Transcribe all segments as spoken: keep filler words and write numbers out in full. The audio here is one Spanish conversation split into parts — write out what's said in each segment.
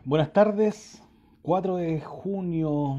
Buenas tardes, cuatro de junio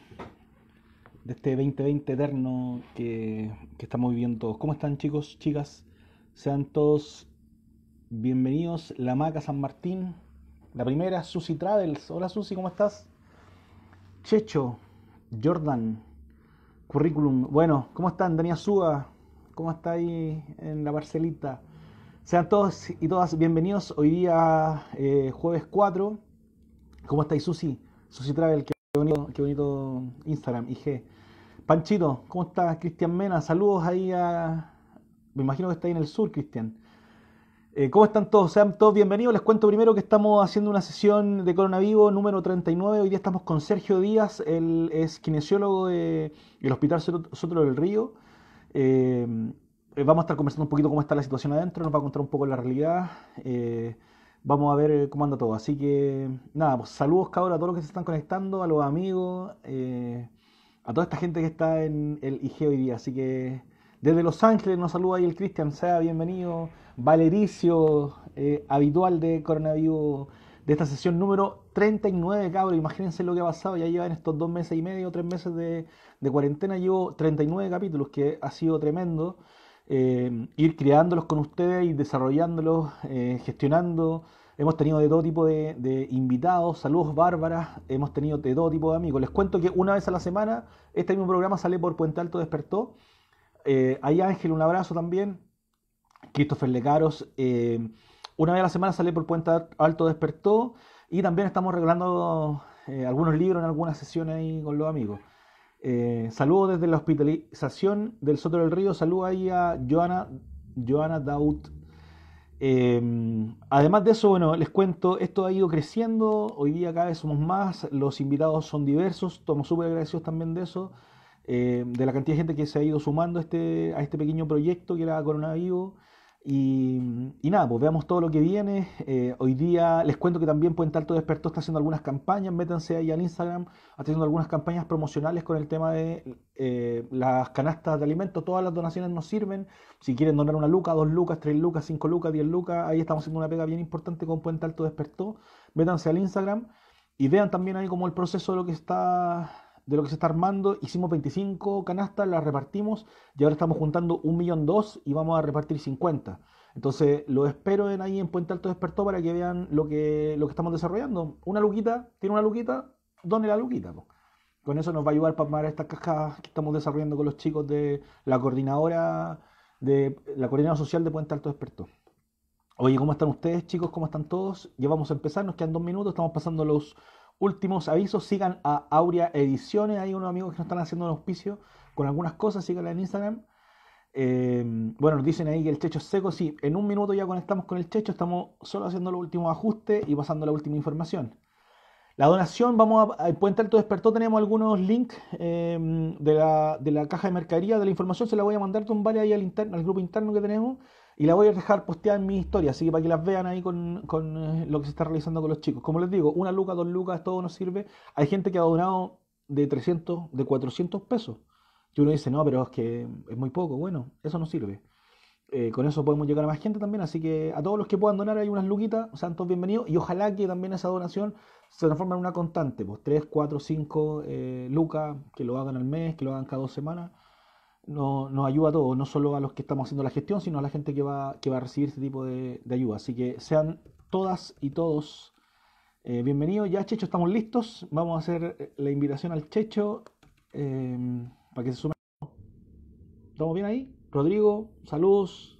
de este dos mil veinte eterno que, que estamos viviendo todos. ¿Cómo están, chicos, chicas? Sean todos bienvenidos. La Maca San Martín, la primera, Susi Travels. Hola, Susi, ¿cómo estás? Checho, Jordan, currículum. Bueno, ¿cómo están? Daniel Suga, ¿cómo está ahí en la parcelita? Sean todos y todas bienvenidos. Hoy día, eh, jueves cuatro. ¿Cómo estáis, Susi? Susi Travel, qué bonito, qué bonito Instagram, I G. Panchito, ¿cómo estás? Cristian Mena, saludos ahí a... Me imagino que está ahí en el sur, Cristian. Eh, ¿Cómo están todos? Sean todos bienvenidos. Les cuento primero que estamos haciendo una sesión de Coronavivo número treinta y nueve. Hoy día estamos con Sergio Díaz, él es kinesiólogo de- del Hospital Sot- Sotero del Río. Eh, eh, Vamos a estar conversando un poquito cómo está la situación adentro, nos va a contar un poco la realidad. eh, Vamos a ver eh, cómo anda todo. Así que, nada, pues saludos cabros a todos los que se están conectando, a los amigos, eh, a toda esta gente que está en el I G hoy día. Así que desde Los Ángeles nos saluda ahí el Cristian, sea bienvenido. Valericio, eh, habitual de Coronavirus, de esta sesión número treinta y nueve, cabros. Imagínense lo que ha pasado. Ya llevan estos dos meses y medio, tres meses de, de cuarentena. Llevo treinta y nueve capítulos, que ha sido tremendo. Eh, ir creándolos con ustedes, ir desarrollándolos, eh, gestionando. Hemos tenido de todo tipo de, de invitados, saludos Bárbara, hemos tenido de todo tipo de amigos. Les cuento que una vez a la semana este mismo programa sale por Puente Alto Despertó. Eh, ahí Ángel, un abrazo también. Christopher Lecaros, eh, una vez a la semana sale por Puente Alto Despertó. Y también estamos regalando eh, algunos libros en algunas sesiones ahí con los amigos. Eh, saludos desde la hospitalización del Soto del Río. Saludos ahí a Joana, Joana Daud. Eh, además de eso, bueno, les cuento, esto ha ido creciendo. Hoy día cada vez somos más. Los invitados son diversos. Estamos súper agradecidos también de eso. eh, de la cantidad de gente que se ha ido sumando a este, a este pequeño proyecto que era Coronavirus. Y, y nada, pues veamos todo lo que viene. Eh, hoy día les cuento que también Puente Alto Despertó está haciendo algunas campañas. Métanse ahí al Instagram, haciendo algunas campañas promocionales con el tema de eh, las canastas de alimentos. Todas las donaciones nos sirven. Si quieren donar una luca, dos lucas, tres lucas, cinco lucas, diez lucas, ahí estamos haciendo una pega bien importante con Puente Alto Despertó. Métanse al Instagram y vean también ahí como el proceso de lo que está de lo que se está armando. Hicimos veinticinco canastas, las repartimos y ahora estamos juntando un millón dos y vamos a repartir cincuenta. Entonces lo espero en ahí en Puente Alto Despertó para que vean lo que, lo que estamos desarrollando. Una luquita, tiene una luquita, done la luquita, po. Con eso nos va a ayudar para armar estas cajas que estamos desarrollando con los chicos de la coordinadora de la coordinadora social de Puente Alto Despertó. Oye, ¿cómo están ustedes, chicos? ¿Cómo están todos? Ya vamos a empezar, nos quedan dos minutos, estamos pasando los últimos avisos. Sigan a Aurea Ediciones, hay unos amigos que nos están haciendo un auspicio con algunas cosas, síganla en Instagram. Eh, bueno, nos dicen ahí que el Checho es seco, sí, en un minuto ya conectamos con el Checho, estamos solo haciendo los últimos ajustes y pasando la última información. La donación, vamos a, en Puente Alto Despertó tenemos algunos links eh, de, la, de la caja de mercadería, de la información, se la voy a mandar Don Vale ahí al, interno, al grupo interno que tenemos y la voy a dejar posteada en mi historia, así que para que las vean ahí con, con eh, lo que se está realizando con los chicos. Como les digo, una luca, dos lucas, todo nos sirve. Hay gente que ha donado de trescientos, de cuatrocientos pesos. Y uno dice, no, pero es que es muy poco. Bueno, eso no sirve. Eh, con eso podemos llegar a más gente también, así que a todos los que puedan donar hay unas luquitas, sean todos bienvenidos y ojalá que también esa donación se transforme en una constante, pues tres, cuatro, cinco eh, lucas, que lo hagan al mes, que lo hagan cada dos semanas, no, nos ayuda a todos, no solo a los que estamos haciendo la gestión, sino a la gente que va, que va a recibir este tipo de, de ayuda, así que sean todas y todos eh, bienvenidos. Ya, Checho, estamos listos, vamos a hacer eh, la invitación al Checho eh, para que se sume. ¿Estamos bien ahí? Rodrigo, saludos.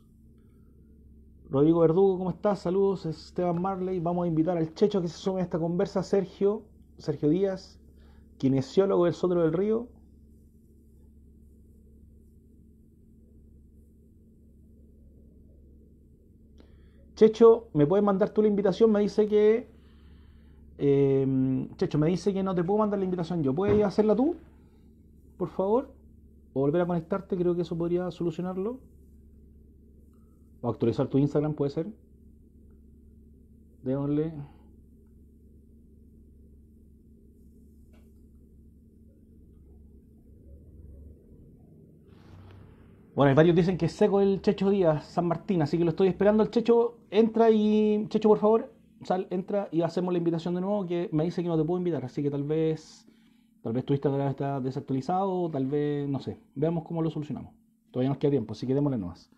Rodrigo Verdugo, ¿cómo estás? Saludos, Esteban Marley. Vamos a invitar al Checho a que se sume a esta conversa. Sergio, Sergio Díaz, kinesiólogo del Sotero del Río. Checho, ¿me puedes mandar tú la invitación? Me dice que... eh, Checho, me dice que no te puedo mandar la invitación yo. ¿Puedes hacerla tú, por favor? O volver a conectarte, creo que eso podría solucionarlo. O actualizar tu Instagram, puede ser. Démosle. Bueno, hay varios dicen que es seco el Checho Díaz, San Martín, así que lo estoy esperando. El Checho entra y... Checho, por favor. sal, entra y hacemos la invitación de nuevo, que me dice que no te puedo invitar, así que tal vez, tal vez tu Instagram está desactualizado, tal vez, no sé, veamos cómo lo solucionamos. Todavía nos queda tiempo, así que démosle nomás.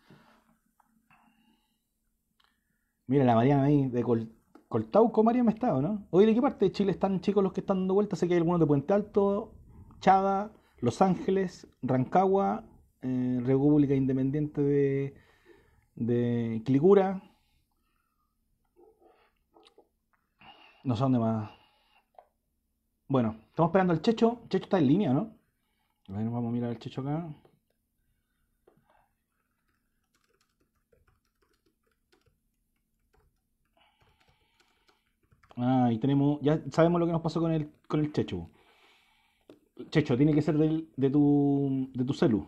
Mira, la Mariana ahí de Col Coltauco, María me está, ¿no? Oye, ¿de qué parte de Chile están chicos los que están dando vueltas? Sé que hay algunos de Puente Alto, Chada, Los Ángeles, Rancagua, eh, República Independiente de, de Quilicura, no sé dónde más. Bueno, estamos esperando al Checho. Checho está en línea, ¿no? A ver, vamos a mirar al Checho acá. Ah, y tenemos, ya sabemos lo que nos pasó con el, con el Checho. Checho, tiene que ser del- de tu, de tu celu.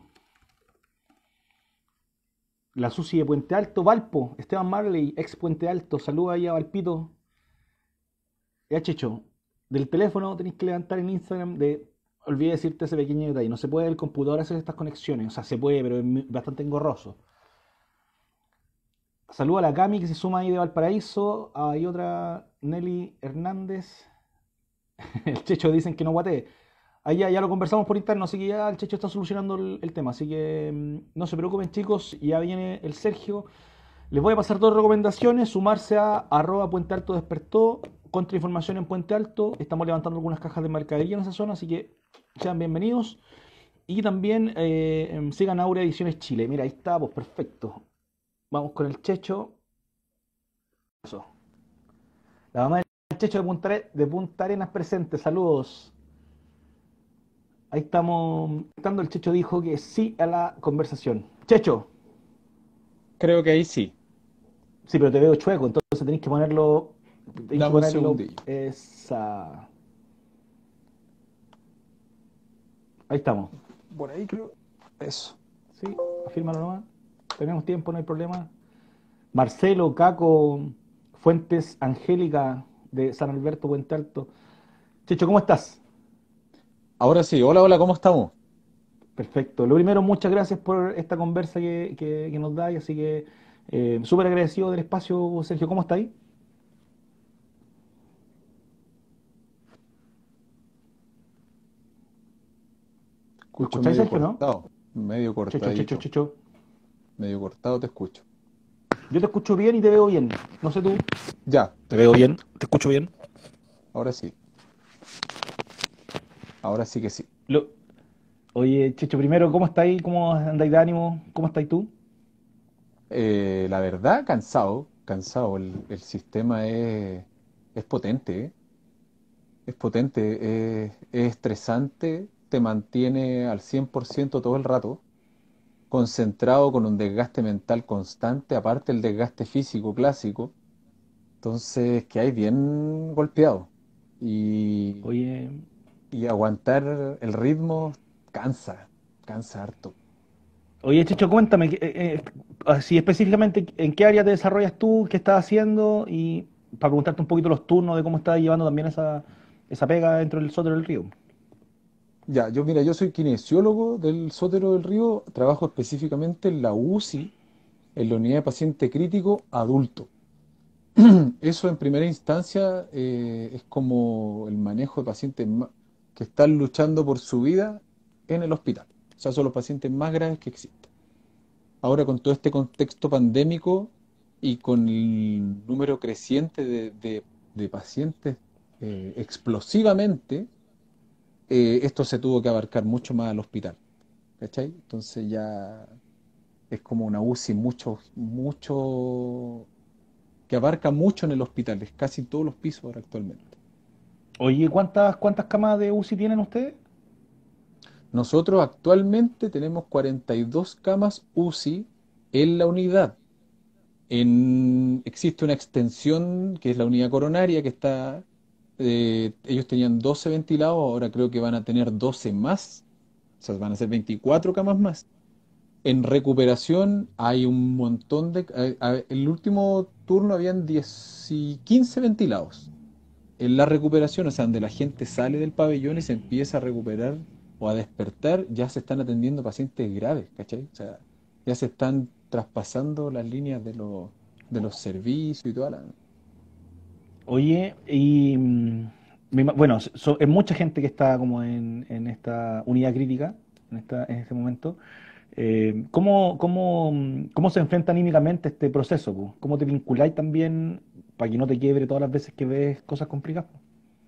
La Susi de Puente Alto, Valpo, Esteban Marley, ex Puente Alto, saluda ahí a Valpito. Ya, Checho, del teléfono tenéis que levantar en Instagram de. Olvidé decirte ese pequeño detalle. No se puede del computador hacer estas conexiones. O sea, se puede, pero es muy- bastante engorroso. Saluda a la Cami que se suma ahí de Valparaíso. Hay otra, Nelly Hernández. El Checho dicen que no guatee. Ahí ya, ya lo conversamos por interno, así que ya el Checho está solucionando el, el tema. Así que mm, no se preocupen, chicos. Ya viene el Sergio. Les voy a pasar dos recomendaciones. Sumarse a arroba Puente Alto Despertó. Contrainformación en Puente Alto. Estamos levantando algunas cajas de mercadería en esa zona, así que sean bienvenidos. Y también eh, em, sigan Aura Ediciones Chile. Mira, ahí está, pues perfecto. Vamos con el Checho. Eso. La mamá del Checho de Punta, Are- de Punta Arenas presente. Saludos. Ahí estamos. Estando el Checho dijo que sí a la conversación. Checho, Creo que ahí sí. sí, pero te veo chueco, entonces tenéis que ponerlo. Tenéis que Dame un ponerlo. segundillo. Esa. Ahí estamos. Por ahí creo. Eso. Sí, afírmalo nomás. Tenemos tiempo, no hay problema. Marcelo, Caco, Fuentes, Angélica de San Alberto, Puente Alto. Checho, ¿cómo estás? Ahora sí. Hola, hola, ¿cómo estamos? Perfecto. Lo primero, muchas gracias por esta conversa que, que- que nos da, y así que eh, súper agradecido del espacio, Sergio. ¿Cómo está ahí? ¿Me Escucho escucháis, medio Sergio, no? cortado. Medio Checho, Checho, cortadito. Checho. Medio cortado te escucho. Yo te escucho bien y te veo bien. No sé tú. Ya. Te veo bien, te escucho bien. Ahora sí. Ahora sí que sí. Lo- Oye, Checho, primero, ¿cómo estáis? ¿Cómo andáis de ánimo? ¿Cómo estáis tú? Eh, la verdad, cansado. Cansado. El, el sistema es, es potente, ¿eh? Es potente. Es, es estresante. Te mantiene al cien por ciento todo el rato. Concentrado con un desgaste mental constante, aparte el desgaste físico clásico. Entonces, que hay bien golpeado. Y, Oye, y aguantar el ritmo cansa, cansa harto. oye, Checho, cuéntame, eh, eh, así específicamente, ¿en qué área te desarrollas tú? ¿Qué estás haciendo? Y para preguntarte un poquito los turnos de cómo estás llevando también esa, esa pega dentro del Sótero del Río. Ya, yo mira, yo soy kinesiólogo del Sotero del Río, trabajo específicamente en la U C I, en la unidad de paciente crítico adulto. Eso en primera instancia eh, es como el manejo de pacientes ma- que están luchando por su vida en el hospital. O sea, son los pacientes más graves que existen. Ahora con todo este contexto pandémico y con el número creciente de, de- de pacientes eh, explosivamente, eh, esto se tuvo que abarcar mucho más al hospital, ¿cachai? Entonces ya es como una U C I mucho, mucho, que abarca mucho en el hospital, es casi en todos los pisos ahora actualmente. Oye, ¿cuántas, cuántas camas de U C I tienen ustedes? Nosotros actualmente tenemos cuarenta y dos camas U C I en la unidad. En, existe una extensión que es la unidad coronaria que está, eh, ellos tenían doce ventilados, ahora creo que van a tener doce más, o sea, van a ser veinticuatro camas más. En recuperación hay un montón de, a- a- el último turno habían diez y quince ventilados. En la recuperación, o sea, donde la gente sale del pabellón y se empieza a recuperar o a despertar, ya se están atendiendo pacientes graves, ¿cachai? O sea, ya se están traspasando las líneas de los, de los servicios y toda la... Oye, y mm, me ima- bueno, so- es mucha gente que está como en, en esta unidad crítica en, esta, en este momento. Eh, ¿cómo, cómo, mm, cómo se enfrenta anímicamente este proceso, po? ¿Cómo te vinculáis también para que no te quiebre todas las veces que ves cosas complicadas, po?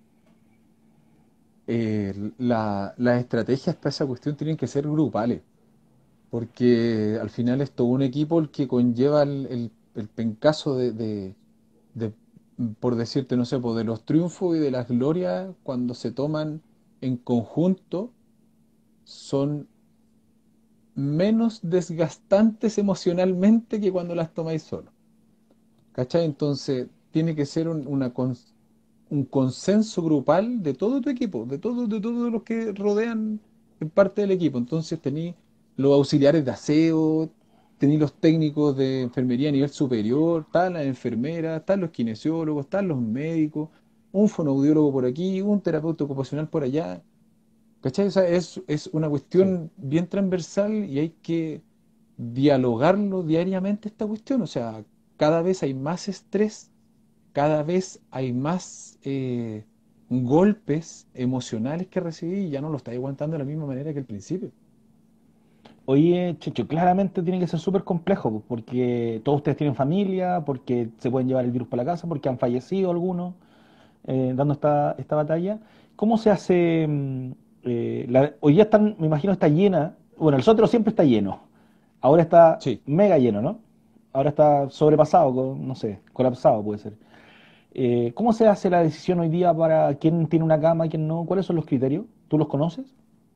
Eh, la- las estrategias para esa cuestión tienen que ser grupales, porque al final es todo un equipo el que conlleva el, el- el pencazo de, de- de, por decirte, no sé, pues, de los triunfos y de las glorias cuando se toman en conjunto son menos desgastantes emocionalmente que cuando las tomáis solo. ¿Cachai? Entonces tiene que ser un, una cons- un consenso grupal de todo tu equipo, de todos de todos los que rodean en parte del equipo. Entonces tení los auxiliares de aseo, tení los técnicos de enfermería a nivel superior, están las enfermeras, están los kinesiólogos, están los médicos, un fonoaudiólogo por aquí, un terapeuta ocupacional por allá. ¿Cachai? O sea, es, es una Sí. cuestión bien transversal y hay que dialogarlo diariamente esta cuestión. O sea, cada vez hay más estrés, cada vez hay más eh, golpes emocionales que recibí y ya no lo estáis aguantando de la misma manera que al principio. Oye, Checho, claramente tiene que ser súper complejo, po, porque todos ustedes tienen familia, porque se pueden llevar el virus para la casa, porque han fallecido algunos eh, dando esta, esta batalla. ¿Cómo se hace? mm, eh, la- hoy día están, me imagino, está llena. Bueno, el sótero siempre está lleno. Ahora está Sí. mega lleno, ¿no? Ahora está sobrepasado, co- no sé, colapsado puede ser. Eh, ¿cómo se hace la decisión hoy día para quién tiene una cama, quién no? ¿Cuáles son los criterios? ¿Tú los conoces?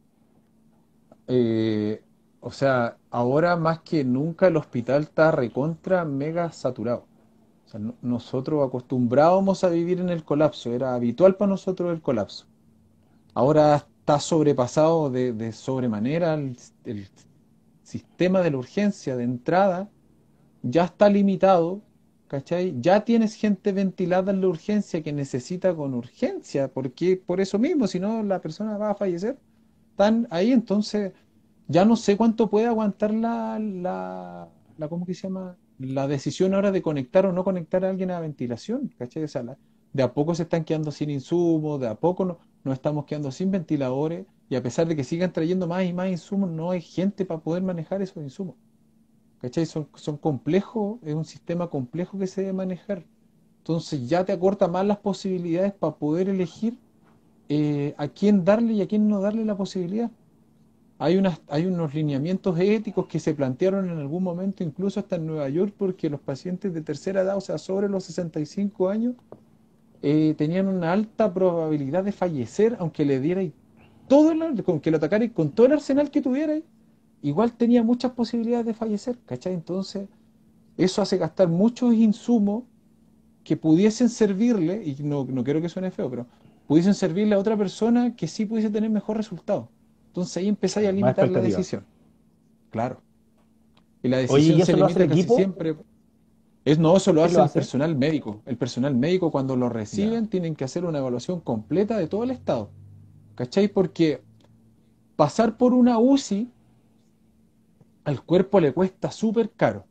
Eh, o sea, ahora más que nunca el hospital está recontra mega saturado. O sea, no- nosotros acostumbrábamos a vivir en el colapso, era habitual para nosotros el colapso. Ahora está sobrepasado de, de sobremanera el, el sistema de la urgencia de entrada, ya está limitado, ¿cachai? Ya tienes gente ventilada en la urgencia que necesita con urgencia, porque por eso mismo, si no la persona va a fallecer. Están ahí, entonces ya no sé cuánto puede aguantar la, la, la ¿cómo que se llama? La decisión ahora de conectar o no conectar a alguien a ventilación, ¿cachai? O sea, la- de a poco se están quedando sin insumos, de a poco no, nos estamos quedando sin ventiladores, y a pesar de que sigan trayendo más y más insumos, no hay gente para poder manejar esos insumos. ¿Cachai? Son, son complejos, es un sistema complejo que se debe manejar. Entonces ya te acorta más las posibilidades para poder elegir eh, a quién darle y a quién no darle la posibilidad. Hay unas, hay unos lineamientos éticos que se plantearon en algún momento, incluso hasta en Nueva York, porque los pacientes de tercera edad, o sea, sobre los sesenta y cinco años, eh, tenían una alta probabilidad de fallecer, aunque le dierais todo el, con que lo atacarais con todo el arsenal que tuvierais, igual tenía muchas posibilidades de fallecer, ¿cachai? Entonces, eso hace gastar muchos insumos que pudiesen servirle, y no, no quiero que suene feo, pero pudiesen servirle a otra persona que sí pudiese tener mejor resultado. Entonces ahí empezáis a Claro, más limitar la expectativas. decisión. Claro. Y la Oye, decisión ¿y se eso lo hace el limita casi equipo? siempre. Es no, eso lo ¿Quién hace lo el hace? personal médico. El personal médico cuando lo Ya. reciben tienen que hacer una evaluación completa de todo el estado. ¿Cachai? Porque pasar por una U C I al cuerpo le cuesta súper caro,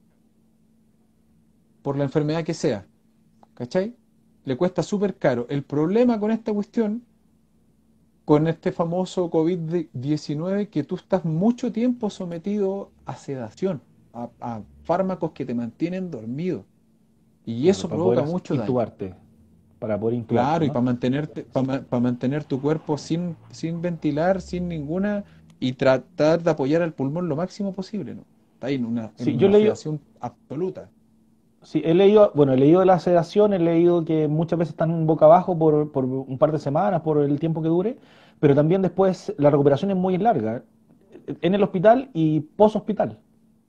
por la enfermedad que sea. ¿Cachai? Le cuesta súper caro. El problema con esta cuestión, con este famoso COVID diecinueve, que tú estás mucho tiempo sometido a sedación, a, a fármacos que te mantienen dormido. Y Claro, eso para poder provoca as- mucho daño. intubarte. Para poder intubarte, Claro, y ¿no? para mantenerte, para mantener tu cuerpo sin, sin ventilar, sin ninguna, y tratar de apoyar al pulmón lo máximo posible, ¿no? Está ahí en una, en Sí, yo he una leído, sedación absoluta. sí, he leído, bueno, he leído de la sedación, he leído que muchas veces están boca abajo por, por un par de semanas, por el tiempo que dure, pero también después la recuperación es muy larga, en el hospital y post-hospital.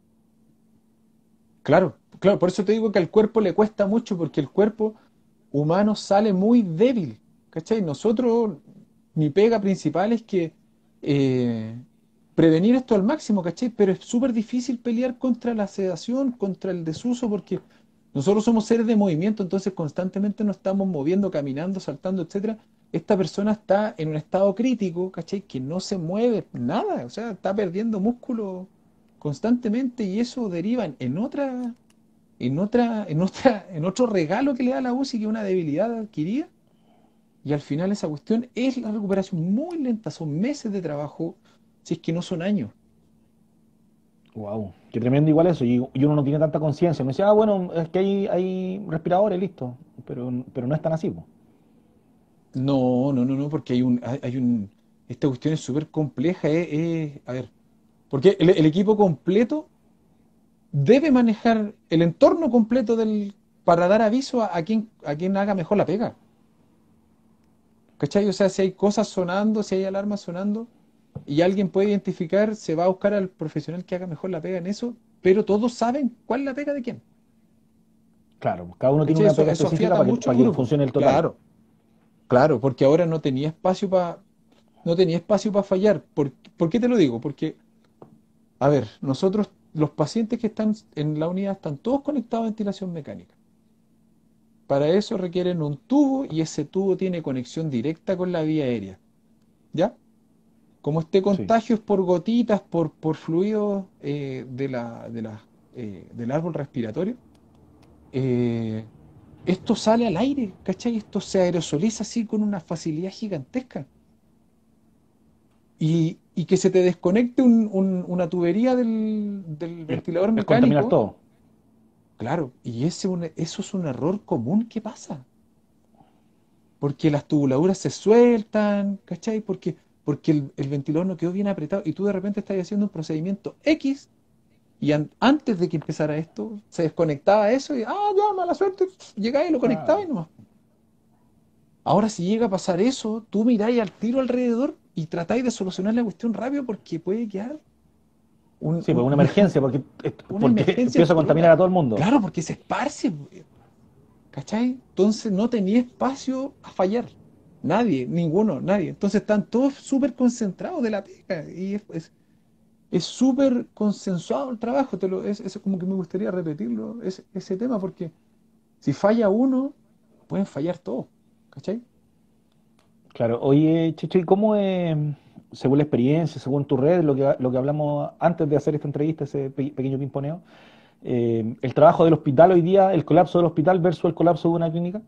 Claro, claro, por eso te digo que al cuerpo le cuesta mucho, porque el cuerpo humano sale muy débil, ¿cachai? Nosotros, mi pega principal es que eh, prevenir esto al máximo, ¿cachai? Pero es súper difícil pelear contra la sedación, contra el desuso, porque nosotros somos seres de movimiento, entonces constantemente nos estamos moviendo, caminando, saltando, etcétera. Esta persona está en un estado crítico, ¿cachai? Que no se mueve nada, o sea, está perdiendo músculo constantemente y eso deriva en, en otra, en otra, en otra, en otro regalo que le da la U C I, que es una debilidad adquirida, y al final esa cuestión es la recuperación muy lenta, son meses de trabajo, si es que no son años. Wow, qué tremendo igual eso. Y, y uno no tiene tanta conciencia. Me decía, ah, bueno, es que hay, hay respiradores, listo. Pero, pero no es tan así, po. No, no, no, no, porque hay un, hay hay un, esta cuestión es súper compleja, es, es- a ver, porque el, el equipo completo debe manejar el entorno completo del, para dar aviso a, a quien, a quien haga mejor la pega. ¿Cachai? O sea, si hay cosas sonando, si hay alarmas sonando, y alguien puede identificar, se va a buscar al profesional que haga mejor la pega en eso, pero todos saben cuál es la pega de quién. Claro, pues, cada uno tiene ¿Cachai? una Eso, pega eso específica afiata para que, muchos para que grupos. funcione el total. Claro, claro, porque ahora no tenía espacio para, no tenía espacio para fallar. ¿Por, por qué te lo digo? Porque, a ver, nosotros, los pacientes que están en la unidad están todos conectados a ventilación mecánica. Para eso requieren un tubo y ese tubo tiene conexión directa con la vía aérea. ¿Ya? Como este Sí. contagio es por gotitas, por, por fluidos eh, de la, de la, eh, del árbol respiratorio, eh, esto sale al aire, ¿cachai? Esto se aerosoliza así con una facilidad gigantesca. Y, y que se te desconecte un- un- una tubería del, del Es, ventilador es contaminar mecánico, todo. claro, y ese un- eso es un error común que pasa. Porque las tubuladuras se sueltan, ¿cachai? Porque, porque el, el ventilador no quedó bien apretado y tú de repente estás haciendo un procedimiento X y an- antes de que empezara esto se desconectaba eso y, ah, ya, mala suerte, llegaba y lo conectaba y Claro. nomás. Ahora si llega a pasar eso, tú miráis al tiro alrededor y tratáis de solucionar la cuestión rápido porque puede quedar un- Sí, pues un- una una, emergencia, porque, una porque emergencia empiezo a contaminar absoluta. a todo el mundo. Claro, porque se esparce, ¿cachai? Entonces no tenía espacio a fallar. Nadie, ninguno, nadie. Entonces están todos súper concentrados de la pega y es es- es súper consensuado el trabajo. Te lo, es, eso como que me gustaría repetirlo, ese, ese tema, porque si falla uno, pueden fallar todos, ¿cachai? Claro, oye, Checho, ¿y cómo es, según la experiencia, según tu red, lo que, lo que hablamos antes de hacer esta entrevista, ese pe- pequeño pimponeo, eh, el trabajo del hospital hoy día, el colapso del hospital versus el colapso de una clínica?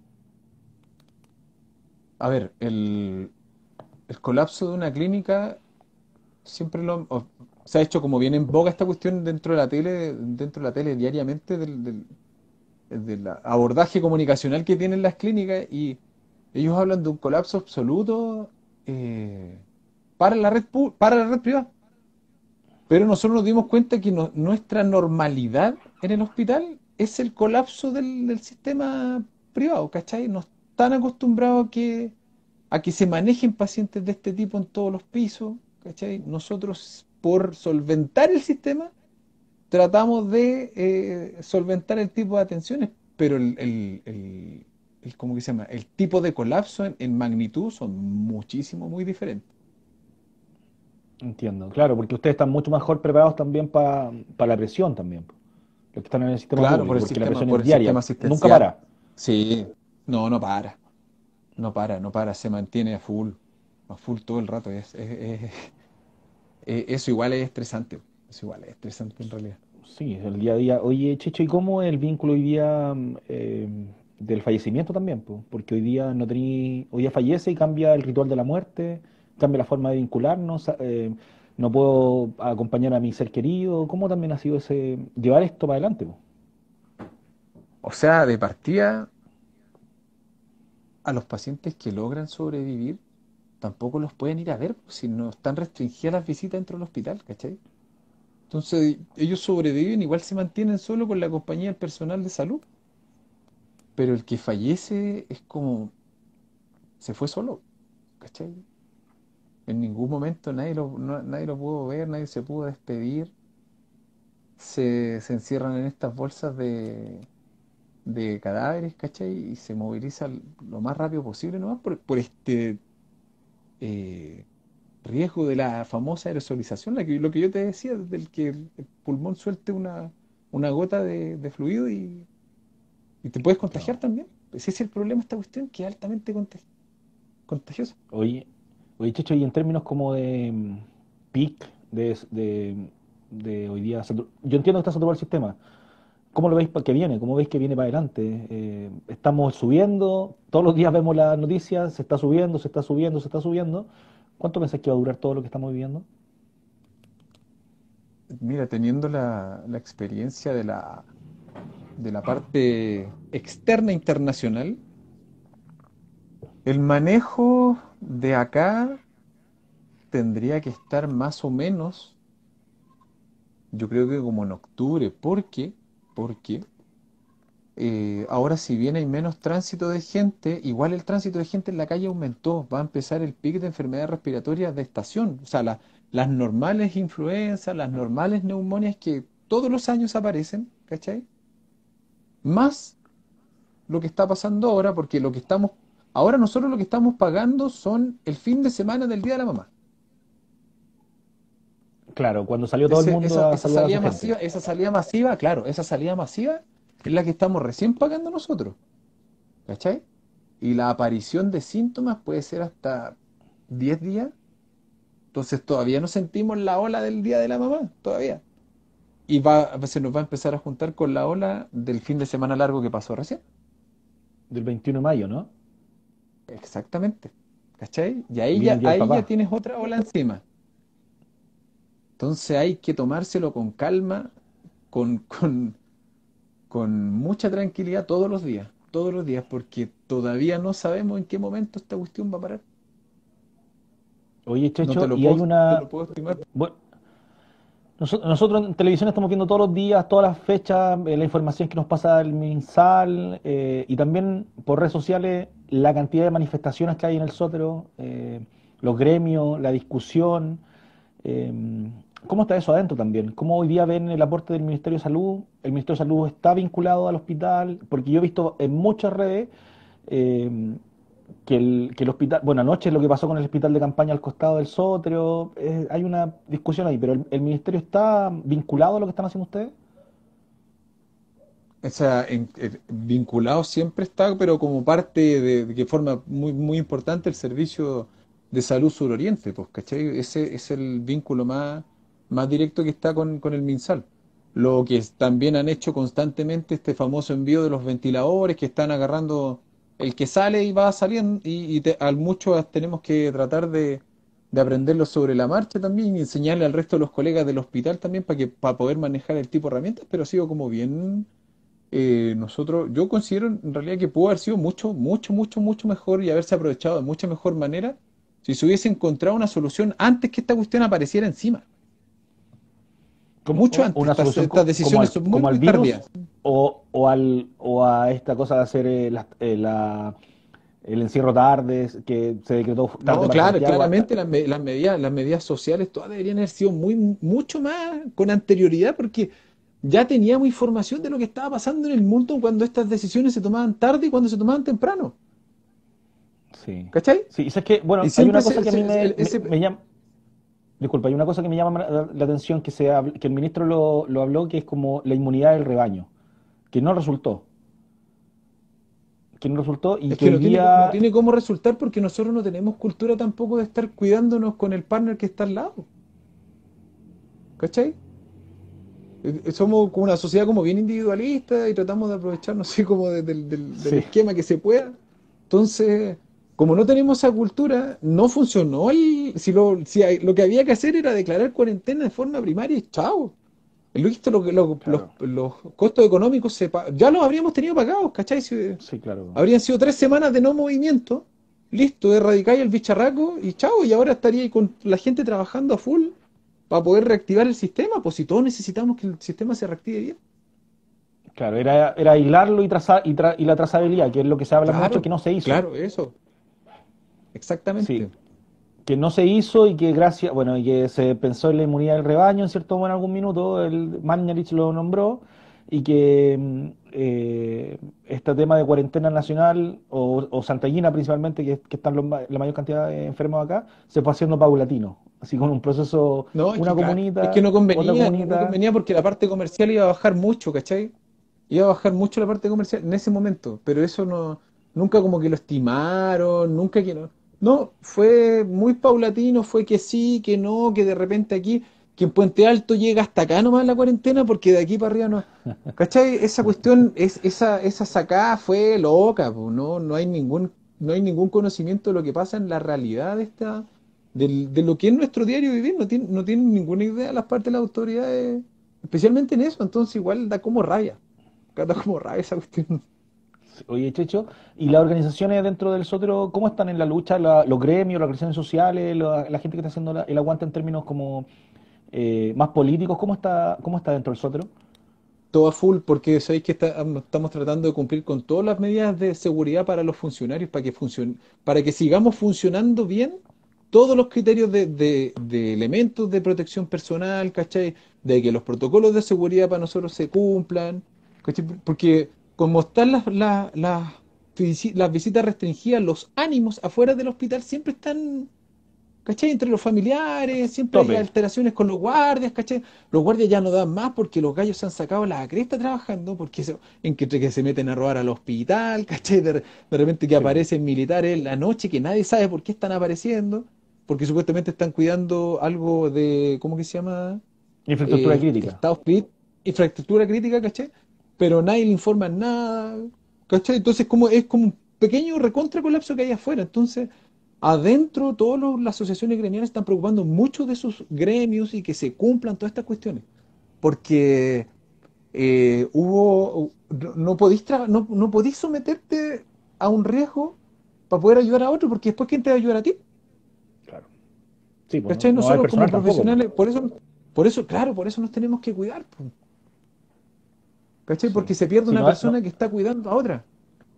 A ver, el, el colapso de una clínica siempre lo, o- se ha hecho como bien en boga esta cuestión dentro de la tele, dentro de la tele diariamente del, del, del abordaje comunicacional que tienen las clínicas y ellos hablan de un colapso absoluto eh, para la red, pu- para la red privada. Pero nosotros nos dimos cuenta que no- nuestra normalidad en el hospital es el colapso del, del sistema privado, ¿cachai? No están acostumbrados a que, a que se manejen pacientes de este tipo en todos los pisos, ¿cachai? Nosotros, por solventar el sistema, tratamos de eh, solventar el tipo de atenciones, pero el, el, el- el- ¿cómo que se llama? El tipo de colapso en, en magnitud son muchísimo, muy diferentes. Entiendo, claro, porque ustedes están mucho mejor preparados también para la presión también, po, los que están en el sistema Claro, por público, el porque la sistema, presión por es el sistema diaria, nunca asistencial. para. Sí, no, no para, no para, no para, se mantiene a full, a full todo el rato. Es, es- es- es- eso igual es estresante, eso igual es estresante en realidad. Sí, el día a día. Oye, Checho, ¿y cómo es el vínculo hoy día mm, eh, del fallecimiento también, po? Porque hoy día no tení, hoy día fallece y cambia el ritual de la muerte, cambia la forma de vincularnos, eh, no puedo acompañar a mi ser querido. ¿Cómo también ha sido ese llevar esto para adelante, po? O sea, de partida, a los pacientes que logran sobrevivir, tampoco los pueden ir a ver, pues, si no están restringidas las visitas dentro del hospital, ¿cachai? Entonces, ellos sobreviven, igual se mantienen solo con la compañía del personal de salud, pero el que fallece es como, se fue solo, ¿cachai? En ningún momento nadie lo, no- nadie lo pudo ver, nadie se pudo despedir. Se, se encierran en estas bolsas de, de cadáveres, ¿cachai? Y se movilizan lo más rápido posible nomás por, por este eh, riesgo de la famosa aerosolización, la que, lo que yo te decía, del que el, el pulmón suelte una, una gota de, de fluido y, y te puedes contagiar Claro. también. Ese es el problema de esta cuestión, que es altamente contagi- contagiosa. Oye, oye, Checho, y en términos como de mm, peak, de, de, de hoy día, satu- yo entiendo que está saturado el sistema, ¿Cómo lo veis pa- que viene? ¿Cómo veis que viene para adelante? Eh, estamos subiendo, todos los días vemos las noticias, se está subiendo, se está subiendo, se está subiendo. ¿Cuánto pensáis que va a durar todo lo que estamos viviendo? Mira, teniendo la, la experiencia de la, de la parte externa internacional, el manejo de acá tendría que estar más o menos, yo creo que como en octubre. ¿Por qué? Porque eh, ahora si bien hay menos tránsito de gente, igual el tránsito de gente en la calle aumentó. Va a empezar el pic de enfermedades respiratorias de estación. O sea, la- las normales influencias, las normales neumonias que todos los años aparecen, ¿cachai? Más lo que está pasando ahora, porque lo que estamos, ahora nosotros lo que estamos pagando son el fin de semana del Día de la Mamá. Claro, cuando salió todo el Ese- mundo esa, a esa saludar a su salida gente. masiva, esa salida masiva, claro, esa salida masiva es la que estamos recién pagando nosotros, ¿cachai? Y la aparición de síntomas puede ser hasta diez días, entonces todavía no sentimos la ola del Día de la Mamá, todavía. Y va, se nos va a empezar a juntar con la ola del fin de semana largo que pasó recién. Del veintiuno de mayo, ¿no? Exactamente, ¿cachai? Y ahí Viene el ya, Día del ahí ya Papá. tienes otra ola encima. Entonces hay que tomárselo con calma, con, con, con mucha tranquilidad todos los días, todos los días, porque todavía no sabemos en qué momento esta cuestión va a parar. Oye, No te Checho, lo y hay puedo, te una... lo puedo estimar. Bueno, noso- nosotros en televisión estamos viendo todos los días, todas las fechas, eh, la información que nos pasa el MinSal eh, y también por redes sociales la cantidad de manifestaciones que hay en el Sótero, eh, los gremios, la discusión. eh, ¿Cómo está eso adentro también? ¿Cómo hoy día ven el aporte del Ministerio de Salud? ¿El Ministerio de Salud está vinculado al hospital? Porque yo he visto en muchas redes eh, que el, que el hospital, bueno, anoche lo que pasó con el hospital de campaña al costado del Sótero, eh, hay una discusión ahí, pero el, el ministerio está vinculado a lo que están haciendo ustedes. O sea, en- en- vinculado siempre está, pero como parte de, de que forma muy, muy importante el servicio de salud suroriente, pues, ¿cachai? Ese es el vínculo más, más directo que está con, con el MinSal. Lo que es- también han hecho constantemente este famoso envío de los ventiladores que están agarrando el que sale y va saliendo, y, y te- al mucho tenemos que tratar de, de aprenderlo sobre la marcha también y enseñarle al resto de los colegas del hospital también para que, para poder manejar el tipo de herramientas, pero ha sido como bien eh, nosotros, yo considero en realidad que pudo haber sido mucho, mucho, mucho, mucho mejor y haberse aprovechado de mucha mejor manera si se hubiese encontrado una solución antes que esta cuestión apareciera encima. Como Mucho antes, una estas, solución estas co- como decisiones al, son muy, como al muy virus tardías. o, o, al, o a esta cosa de hacer eh, la- eh, la- el encierro tarde, que se decretó tarde No, para claro, Santiago. a- claramente las, me- las medidas, las medidas sociales todas deberían haber sido muy, mucho más con anterioridad porque ya teníamos información de lo que estaba pasando en el mundo cuando estas decisiones se tomaban tarde y cuando se tomaban temprano. Sí. ¿Cachai? Sí, y sabes que, Y bueno, hay una siempre cosa se, que a mí se- me, se- me, ese, me llama, disculpa, hay una cosa que me llama la, la atención que, se, habl- que el ministro lo, lo habló, que es como la inmunidad del rebaño, que no resultó, que no resultó y Es que que hoy no tiene, co- no día, tiene cómo resultar porque nosotros no tenemos cultura tampoco de estar cuidándonos con el partner que está al lado. ¿Cachai? Eh, eh, Somos como una sociedad como bien individualista y tratamos de aprovecharnos así como de- del, del- del sí, esquema que se pueda. Entonces, como no tenemos esa cultura, no funcionó el, si lo, si hay- lo que había que hacer era declarar cuarentena de forma primaria y chao. Listo, lo que- lo- los, claro, los costos económicos se pa- ya los habríamos tenido pagados, ¿cachai? Si- sí, claro. habrían sido tres semanas de no movimiento, listo, erradicáis el bicharraco y chao, y ahora estaría ahí con la gente trabajando a full para poder reactivar el sistema, pues si todos necesitamos que el sistema se reactive bien. Claro, era, era aislarlo y, traza- y, tra- y la trazabilidad, que es lo que se habla mucho, que Claro, no se hizo. claro, eso, Sí, exactamente. que no se hizo y que gracias, bueno, y que se pensó en la inmunidad del rebaño en cierto modo en algún minuto, el Mañalich lo nombró, y que mm, eh, este tema de cuarentena nacional o, o Santallina principalmente, que, que están los ma- la mayor cantidad de enfermos acá, se fue haciendo paulatino, así con un proceso, No, es una que claro, es que comunita, no otra convenía, no, no comunita, convenía porque la parte comercial iba a bajar mucho, ¿cachai? Iba a bajar mucho la parte comercial en ese momento, pero eso no, nunca como que lo estimaron, nunca que no. No, fue muy paulatino, fue que sí, que no, que de repente aquí. que en Puente Alto llega hasta acá nomás la cuarentena porque de aquí para arriba no. ¿Cachai? Esa cuestión, es, esa, esa sacada fue loca, po, no, no hay ningún, no hay ningún conocimiento de lo que pasa en la realidad de esta, del- de lo que es nuestro diario vivir, no tienen, no tienen ninguna idea las partes de las autoridades, especialmente en eso, entonces igual da como rabia, da como rabia esa cuestión. Oye, Checho, ¿y las organizaciones dentro del Sotero, cómo están en la lucha? La- los gremios, las organizaciones sociales, la, la gente que está haciendo la- el aguante en términos como eh, más políticos, ¿cómo está, cómo está dentro del Sotero? Todo a full, porque sabéis que está- am- estamos tratando de cumplir con todas las medidas de seguridad para los funcionarios, para que funcione, para que sigamos funcionando bien todos los criterios de, de- de elementos de protección personal, ¿cachai? De que los protocolos de seguridad para nosotros se cumplan, ¿cachai? Porque como están las, las, las, visi- las visitas restringidas, los ánimos afuera del hospital siempre están, ¿cachai? Entre los familiares, siempre hay Tope. alteraciones con los guardias, ¿cachai? Los guardias ya no dan más porque los gallos se han sacado la cresta trabajando, porque se, en que, que se meten a robar al hospital, ¿cachai? De, de repente que Sí, po. aparecen militares en la noche que nadie sabe por qué están apareciendo, porque supuestamente están cuidando algo de, ¿cómo que se llama? Infraestructura Eh, crítica. estado crit- infraestructura crítica, ¿cachai? Pero nadie le informa nada, ¿cachai? Entonces como, es como un pequeño recontra colapso que hay afuera, entonces... Adentro, todas las asociaciones gremiales están preocupando mucho de sus gremios y que se cumplan todas estas cuestiones. Porque eh, hubo, no, no podís tra- no, no podís someterte a un riesgo para poder ayudar a otro, porque después, ¿quién te va a ayudar a ti? Claro. Sí, pues no, ¿Cachai? no va a haber Nosotros como personal tampoco, po. profesionales, por eso, por eso, claro, por eso nos tenemos que cuidar, po, ¿cachai? Sí. Porque se pierde Sí, una no, no, persona que está cuidando a otra.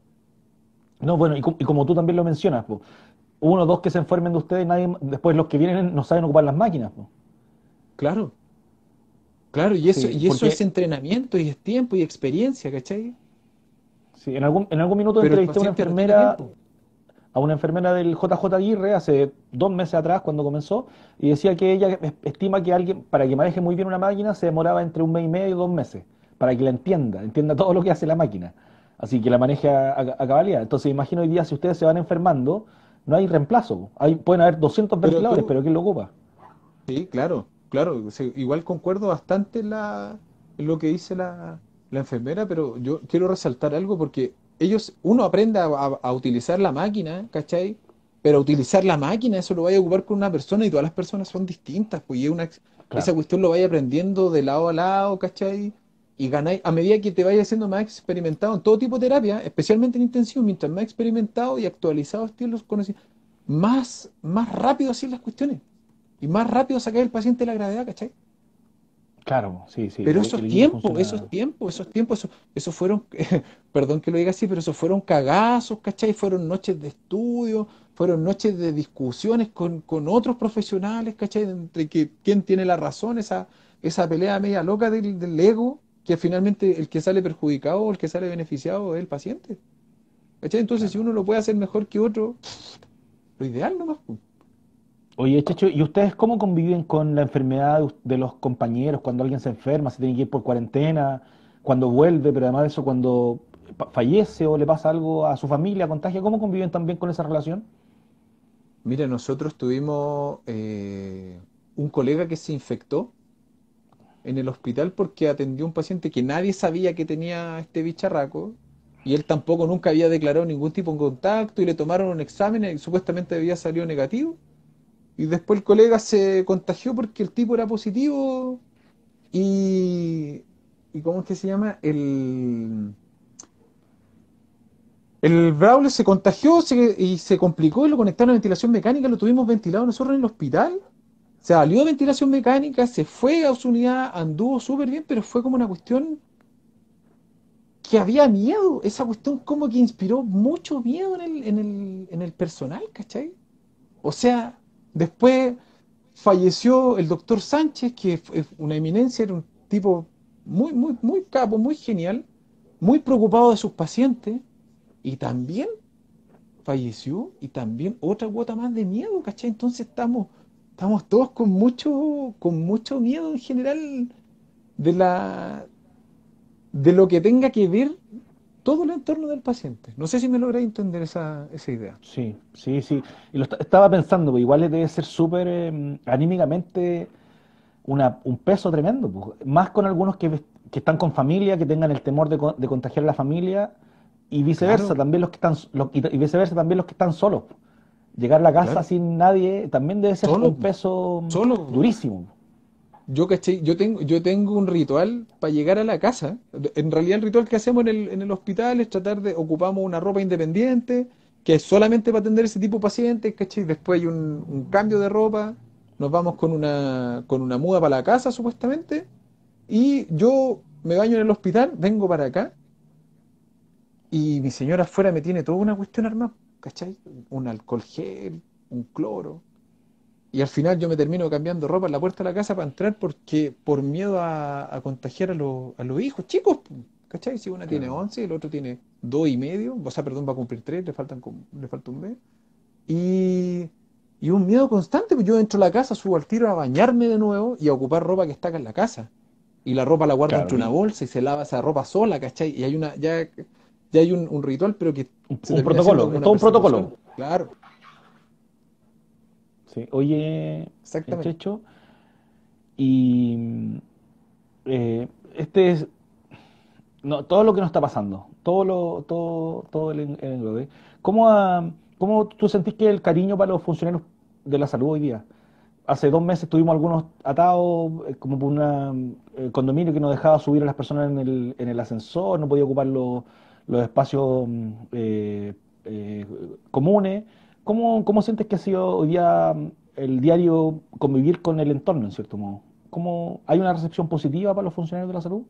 no, bueno, y, co- y como tú también lo mencionas, po, uno o dos que se enfermen de ustedes, nadie, después los que vienen no saben ocupar las máquinas, po. Claro, claro, y eso, Sí, y eso es porque entrenamiento y es tiempo y experiencia, ¿cachai? sí, en algún, en algún minuto Pero el entrevisté a una paciente no tiene enfermera, tiempo. a una enfermera del J J Aguirre hace dos meses atrás cuando comenzó y decía que ella es- estima que alguien, para que maneje muy bien una máquina, se demoraba entre un mes y medio y dos meses, para que la entienda, entienda todo lo que hace la máquina, así que la maneje a, a- a cabalidad. Entonces imagino hoy día si ustedes se van enfermando, no hay reemplazo. Hay, pueden haber doscientos Pero ventiladores, tú, pero ¿quién lo ocupa? sí, claro, claro. O sea, igual concuerdo bastante en la, en lo que dice la, la enfermera, pero yo quiero resaltar algo porque ellos, uno aprende a, a- a utilizar la máquina, ¿cachai? Pero utilizar la máquina, eso lo vaya a ocupar con una persona y todas las personas son distintas, pues y es una, ex- esa Claro, cuestión lo vaya aprendiendo de lado a lado, ¿cachai? Y ganáis, a medida que te vayas haciendo más experimentado en todo tipo de terapia, especialmente en intensivo, mientras más experimentado y actualizado estén los conocimientos, más, más rápido así las cuestiones y más rápido sacar el paciente de la gravedad, ¿cachai? claro, sí, sí, Pero el, esos el equipo tiempos, esos funciona. tiempos, esos tiempos, esos, esos fueron, perdón que lo diga así, pero esos fueron cagazos, ¿cachai? Fueron noches de estudio, fueron noches de discusiones con, con otros profesionales, ¿cachai? Entre que quién tiene la razón, esa, esa pelea media loca del, del ego, que finalmente el que sale perjudicado o el que sale beneficiado es el paciente, ¿cachai? Entonces, si Claro. uno lo puede hacer mejor que otro, lo ideal nomás, pues. Oye, Checho, ¿y ustedes cómo conviven con la enfermedad de, us- de los compañeros cuando alguien se enferma, se tiene que ir por cuarentena, cuando vuelve, pero además de eso, cuando pa- fallece o le pasa algo a su familia, contagia? ¿Cómo conviven también con esa relación? Mira, nosotros tuvimos eh, un colega que se infectó en el hospital porque atendió a un paciente que nadie sabía que tenía este bicharraco y él tampoco nunca había declarado ningún tipo de contacto y le tomaron un examen y supuestamente había salido negativo y después el colega se contagió porque el tipo era positivo y, y ¿cómo es que se llama? El, el Braulio se contagió se- y se complicó y lo conectaron a ventilación mecánica, lo tuvimos ventilado nosotros en el hospital. Salió de ventilación mecánica, se fue a su unidad, anduvo súper bien, pero fue como una cuestión que había miedo. Esa cuestión como que inspiró mucho miedo en el, en el, en el personal, ¿cachai? O sea, después falleció el doctor Sánchez, que es una eminencia, era un tipo muy, muy, muy capo, muy genial, muy preocupado de sus pacientes, y también falleció, y también otra cuota más de miedo, ¿cachai? Entonces estamos, estamos todos con mucho, con mucho miedo en general de la, de lo que tenga que ver todo el entorno del paciente. No sé si me logré entender esa, esa idea. Sí, sí, sí. Y lo esta- estaba pensando, pues igual debe ser súper eh, anímicamente una, un peso tremendo, pues. Más con algunos que, que están con familia, que tengan el temor de, co- de contagiar a la familia, y viceversa, Claro, también los que están, los- y y viceversa también los que están solos. Llegar a la casa claro. sin nadie también debe ser un Solo, peso solo. durísimo. Yo, ¿cachai? Yo tengo, yo tengo un ritual para llegar a la casa. En realidad el ritual que hacemos en el, en el hospital es tratar de, ocupamos una ropa independiente, que es solamente para atender ese tipo de pacientes, ¿cachai? Después hay un, un cambio de ropa, nos vamos con una, con una muda para la casa, supuestamente, y yo me baño en el hospital, vengo para acá, y mi señora afuera me tiene toda una cuestión armada, ¿cachai? Un alcohol gel, un cloro. Y al final yo me termino cambiando ropa en la puerta de la casa para entrar porque por miedo a, a contagiar a, los a los hijos chicos, po, ¿cachai? Si una tiene Claro. once el otro tiene dos y medio, o sea, perdón, va a cumplir tres, le faltan como- le falta un mes. Y, y un miedo constante, pues yo entro a la casa, subo al tiro a bañarme de nuevo y a ocupar ropa que está acá en la casa. Y la ropa la guardo Claro, entre una y bolsa y se lava esa ropa sola, ¿cachai? Y hay una, ya, ya hay un, un ritual, pero que un, se un termina siendo protocolo, como es una todo un persecución. protocolo. Claro, Sí. Oye, exactamente. Checho, y eh, este es no, todo lo que nos está pasando, todo lo, todo, todo el, en- el englobe. ¿Cómo, ha- cómo tú sentís que el cariño para los funcionarios de la salud hoy día? Hace dos meses tuvimos algunos atados, eh, como por un condominio que no dejaba subir a las personas en el, en el ascensor, no podía ocupar los, los espacios mm, eh, eh, comunes. ¿Cómo, cómo sientes que ha sido hoy día mm, el diario convivir con el entorno, en cierto modo? ¿Cómo, hay una recepción positiva para los funcionarios de la salud?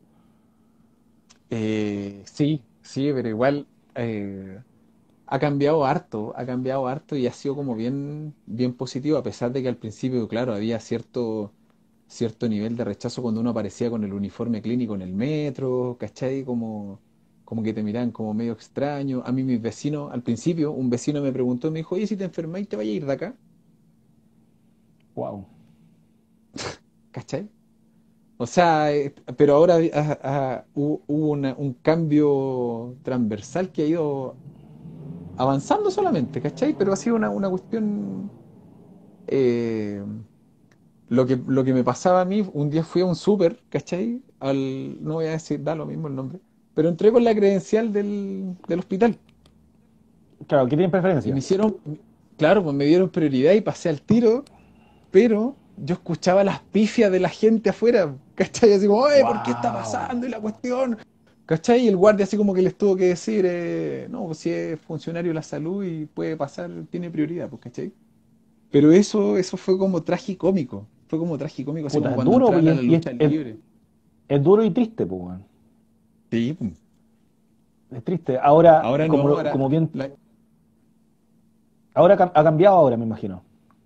Eh, sí, sí, pero igual eh, ha cambiado harto, ha cambiado harto y ha sido como bien, bien positivo, a pesar de que al principio, claro, había cierto, cierto nivel de rechazo cuando uno aparecía con el uniforme clínico en el metro, ¿cachai? Como, como que te miraban como medio extraño. A mí mis vecinos, al principio, un vecino me preguntó, me dijo, oye, si te enfermas, ¿te vayas a ir de acá? Wow. ¿Cachai? O sea, eh, pero ahora ah, ah, hu- hubo una- un cambio transversal que ha ido avanzando solamente, ¿cachai? Pero ha sido una, una cuestión. eh, lo que, lo que me pasaba a mí, un día fui a un súper, ¿cachai? Al, no voy a decir, da lo mismo el nombre, pero entré con la credencial del, del hospital Claro, ¿qué tienen y me preferencia? hicieron, claro, pues me dieron prioridad y pasé al tiro, pero yo escuchaba las pifias de la gente afuera, ¿cachai? Así como, ¡oye, ¿por qué está Wow. pasando? Y la cuestión, ¿cachai? Y el guardia así como que les tuvo que decir, eh, no, pues si es funcionario de la salud y puede pasar, tiene prioridad, pues, ¿cachai? Pero eso, eso fue como tragicómico. Fue como tragicómico, así como Puta, es cuando duro entraban y a es, la y es- lucha es- libre. es duro y triste, pues, weón. Sí, pum. Es triste. Ahora, Ahora no, como, lo- ahora como bien, la- ahora cam- ha cambiado ahora, me imagino.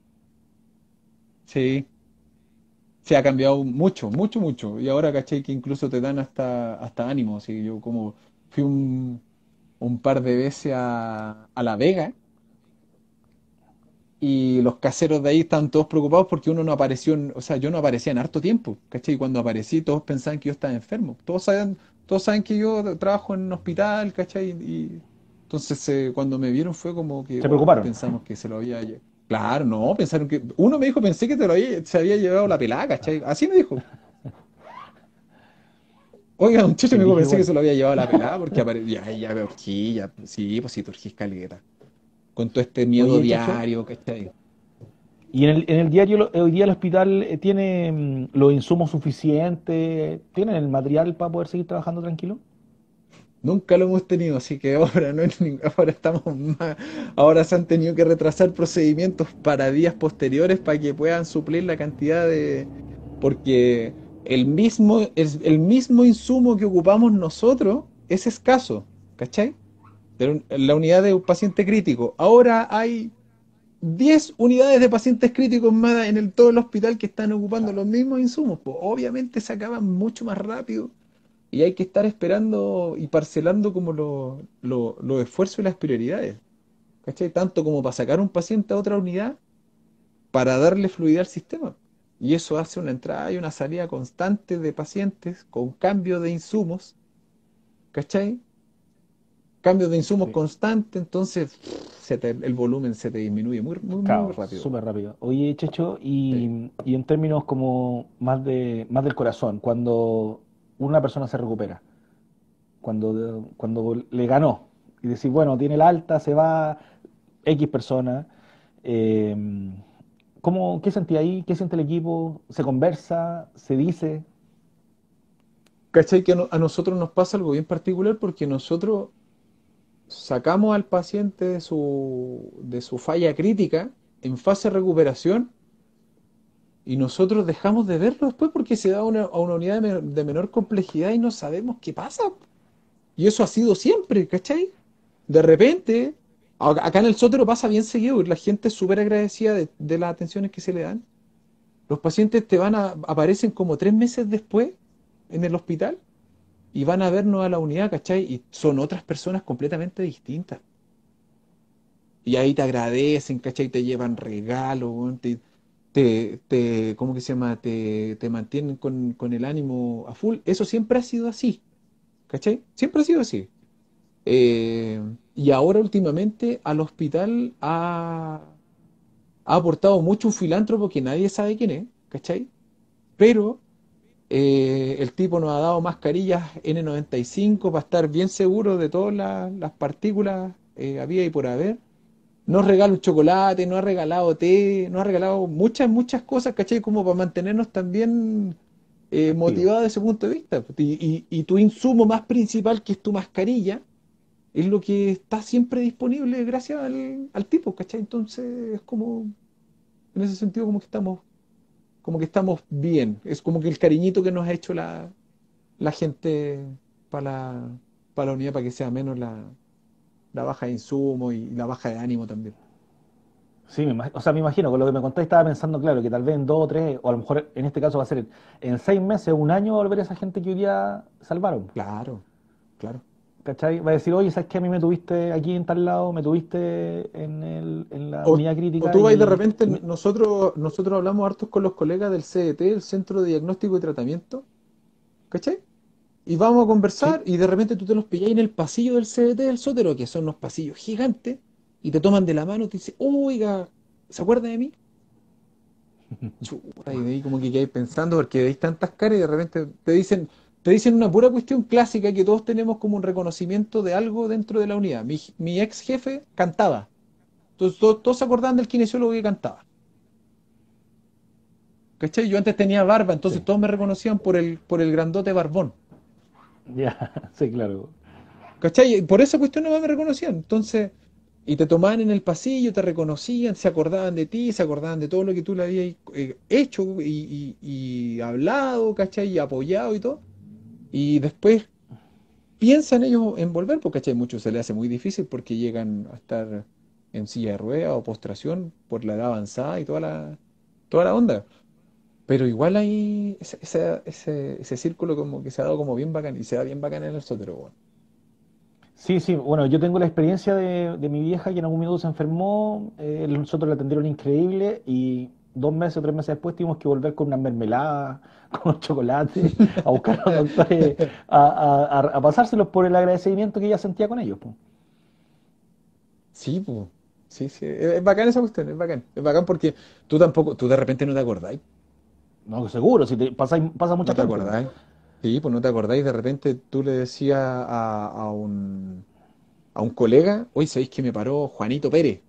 sí, se ha cambiado mucho, mucho, mucho. Y ahora caché que incluso te dan hasta, hasta ánimo. Así yo como fui un, un par de veces a, a La Vega y los caseros de ahí están todos preocupados porque uno no apareció, en- o sea, yo no aparecía en harto tiempo, ¿cachai? Y cuando aparecí todos pensaban que yo estaba enfermo. Todos saben, todos saben que yo trabajo en un hospital, ¿cachai? Y entonces eh, cuando me vieron fue como que, Se wow, preocuparon. pensamos que se lo había... lle- Claro, no, pensaron que... Uno me dijo, pensé que te lo había, se había llevado la pelada, ¿cachai? Así me dijo. Oiga, un chicho Qué me dijo, brillo pensé que igual. se lo había llevado la pelada porque aparecía... Ya, ya me urgí, ya, sí, pues sí, te urgís caleta. Con todo este miedo Oye, Checho, diario, ¿cachai? ¿y en el, en el diario lo- hoy día el hospital eh, tiene mm, los insumos suficientes? ¿Tienen el material para poder seguir trabajando tranquilo? Nunca lo hemos tenido, así que ahora no es ning- ahora estamos más, ahora se han tenido que retrasar procedimientos para días posteriores para que puedan suplir la cantidad de, porque el mismo, es el mismo insumo que ocupamos nosotros es escaso, ¿cachai? Pero en la unidad de un paciente crítico. Ahora hay diez unidades de pacientes críticos más en el, todo el hospital que están ocupando Claro. los mismos insumos. Pues obviamente se acaban mucho más rápido y hay que estar esperando y parcelando como lo- lo- los esfuerzos y las prioridades. ¿Cachai? Tanto como para sacar un paciente a otra unidad, para darle fluidez al sistema. Y eso hace una entrada y una salida constante de pacientes con cambio de insumos, ¿cachai? Cambio de insumos Sí. constante, entonces se te- el volumen se te disminuye muy, muy, muy Claro, rápido. súper rápido. Oye, Checho, Sí. y, y en términos como más de, más del corazón, cuando una persona se recupera, cuando, cuando le ganó, y decir, bueno, tiene la alta, se va X persona, eh, ¿cómo, qué sentí ahí? ¿Qué siente el equipo? ¿Se conversa? ¿Se dice? ¿Cachai? Que a, no- a nosotros nos pasa algo bien particular porque nosotros sacamos al paciente de su, de su falla crítica en fase de recuperación y nosotros dejamos de verlo después porque se da a una, a una unidad de, me- de menor complejidad y no sabemos qué pasa. Y eso ha sido siempre, ¿cachai? De repente, a- acá en el Sótero pasa bien seguido y la gente es súper agradecida de, de las atenciones que se le dan. Los pacientes te van a, aparecen como tres meses después en el hospital y van a vernos a la unidad, ¿cachai? Y son otras personas completamente distintas. Y ahí te agradecen, ¿cachai? Te llevan regalos, weón, te, te, te- ¿cómo que se llama? Te, te mantienen con, con el ánimo a full. Eso siempre ha sido así, ¿cachai? Siempre ha sido así. Eh, y ahora últimamente al hospital ha, ha aportado mucho un filántropo que nadie sabe quién es, ¿cachai? Pero eh, el tipo nos ha dado mascarillas N noventa y cinco para estar bien seguro de todas las, las partículas eh, había y por haber. Nos regala un chocolate, nos ha regalado té, nos ha regalado muchas, muchas cosas, ¿cachai? Como para mantenernos también eh, Activo. motivados desde ese punto de vista. Y, y- y tu insumo más principal, que es tu mascarilla, es lo que está siempre disponible gracias al, al tipo, ¿cachai? Entonces es como, en ese sentido, como que estamos, como que estamos bien. Es como que el cariñito que nos ha hecho la, la gente para la, para la unidad, para que sea menos la, la baja de insumo y la baja de ánimo también. Sí, me imag- o sea, me imagino, con lo que me contáis estaba pensando, claro, que tal vez en dos o tres, o a lo mejor en este caso va a ser en seis meses, un año, volver a esa gente que hoy día salvaron. Claro, claro. ¿Cachai? Va a decir, oye, ¿sabes qué? A mí me tuviste aquí en tal lado, me tuviste en, el, en la O, unidad o crítica tú vas de y, repente, y me- nosotros, nosotros hablamos hartos con los colegas del C D T, el Centro de Diagnóstico y Tratamiento, ¿cachai? Y vamos a sí, conversar y de repente tú te los pilláis en el pasillo del C D T del Sótero, que son unos pasillos gigantes, y te toman de la mano y te dicen, oiga, ¿se acuerda de mí? Chuta, y de ahí como que quedáis pensando porque veis tantas caras y de repente te dicen, te dicen una pura cuestión clásica que todos tenemos como un reconocimiento de algo dentro de la unidad. Mi, mi ex jefe cantaba. Entonces todos, todos se acordaban del kinesiólogo que cantaba. ¿Cachai? Yo antes tenía barba, entonces sí, todos me reconocían por el, por el grandote barbón. ya, sí, claro. ¿Cachai? Y por esa cuestión no me reconocían. Entonces, y te tomaban en el pasillo, te reconocían, se acordaban de ti, se acordaban de todo lo que tú le habías eh, hecho y, y- y hablado, ¿cachai? Y apoyado y todo. Y después piensan ellos en volver, porque ¿cachai? Muchos se les hace muy difícil porque llegan a estar en silla de ruedas o postración por la edad avanzada y toda la, toda la onda. Pero igual hay ese, ese, ese, ese círculo como que se ha dado como bien bacán y se da bien bacán en el sótero, weón. Sí, sí, bueno, yo tengo la experiencia de, de mi vieja que en algún minuto se enfermó, eh, nosotros la atendieron increíble y dos meses o tres meses después tuvimos que volver con una mermelada, con chocolate, a buscar a los doctores, a, a, a- a pasárselos por el agradecimiento que ella sentía con ellos, po. Sí, pues. Sí, sí. Es, es bacán esa cuestión, es bacán. Es bacán porque tú tampoco, tú de repente no te acordáis. No, seguro, si te pasa, pasa mucha No te gente, po. acordáis. Sí, pues no te acordáis. De repente tú le decías a, a un, a un colega, hoy sabéis que me paró Juanito Pérez.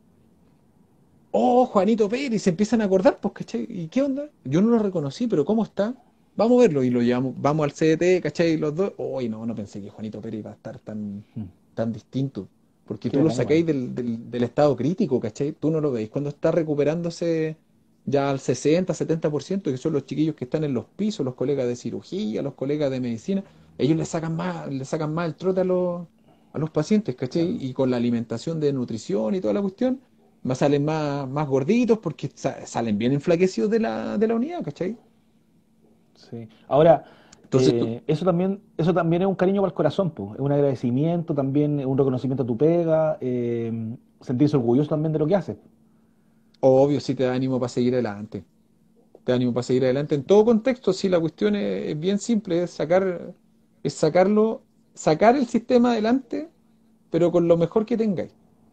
Oh, Juanito Pérez, y se empiezan a acordar, pues, ¿cachai? ¿Y qué onda? Yo no lo reconocí, pero ¿cómo está? Vamos a verlo y lo llevamos, vamos al C D T, ¿cachai? Los dos. Uy, no, no pensé que Juanito Pérez iba a estar tan, Mm, tan distinto. Porque qué tú lo bacán igual. sacáis del, del, del estado crítico, ¿cachai? Tú no lo veis. Cuando está recuperándose ya al sesenta, setenta por ciento, que son los chiquillos que están en los pisos, los colegas de cirugía, los colegas de medicina, ellos le sacan más, le sacan más el trote a los, a los pacientes, ¿cachai? Claro. Y con la alimentación de nutrición y toda la cuestión más salen más, más gorditos porque sa- salen bien enflaquecidos de la, de la unidad, ¿cachai? Sí. Ahora, Entonces tú, eh, eso también, eso también es un cariño para el corazón, po. Es un agradecimiento, también es un reconocimiento a tu pega, eh, sentirse orgulloso también de lo que haces. obvio, sí te da ánimo para seguir adelante. Te da ánimo para seguir adelante. En todo contexto, sí, la cuestión es, es bien simple, es sacar, es sacarlo, sacar el sistema adelante, pero con lo mejor que tengáis.